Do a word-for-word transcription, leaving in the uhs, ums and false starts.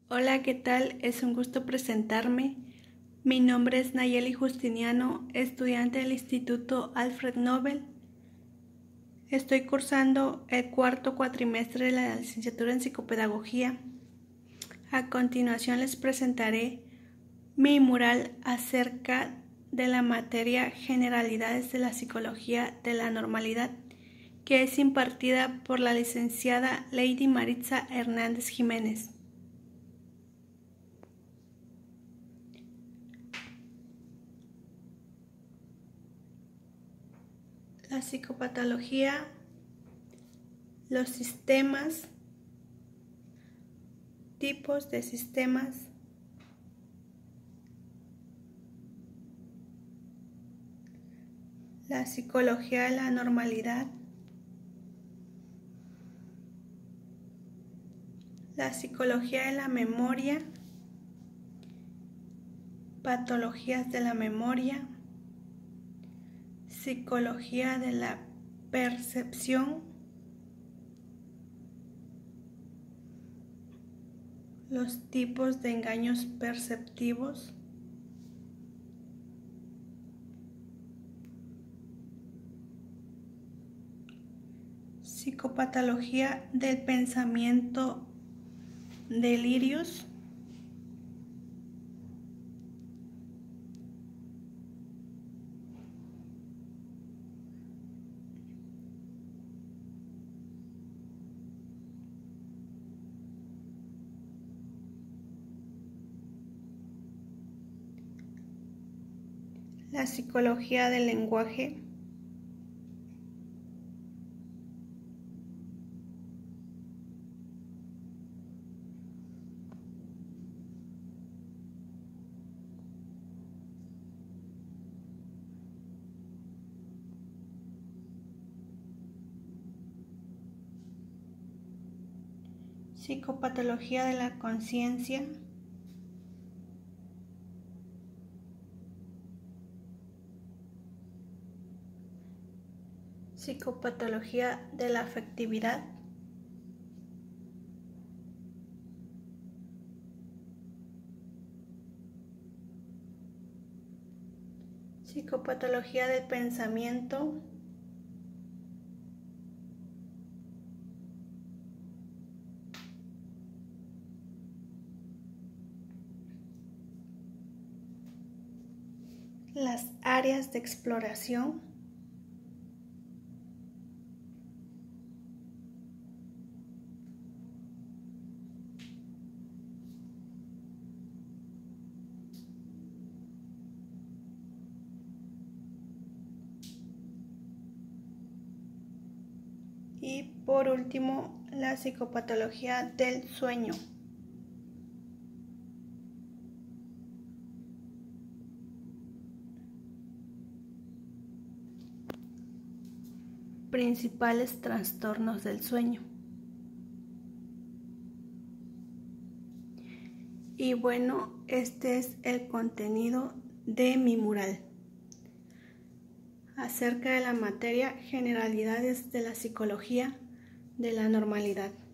Hola, ¿qué tal? Es un gusto presentarme. Mi nombre es Nayeli Justiniano, estudiante del Instituto Alfred Nobel. Estoy cursando el cuarto cuatrimestre de la licenciatura en psicopedagogía. A continuación les presentaré mi mural acerca de la materia Generalidades de la Psicología de la Normalidad, que es impartida por la licenciada Lady Maritza Hernández Jiménez. La psicopatología, los sistemas, tipos de sistemas, la psicología de la normalidad, la psicología de la memoria, patologías de la memoria, psicología de la percepción, los tipos de engaños perceptivos, psicopatología del pensamiento, delirios, la psicología del lenguaje, psicopatología de la conciencia, psicopatología de la afectividad, psicopatología del pensamiento, las áreas de exploración, y por último la psicopatología del sueño. Principales trastornos del sueño. Y bueno, este es el contenido de mi mural acerca de la materia Generalidades de la Psicología de la Normalidad.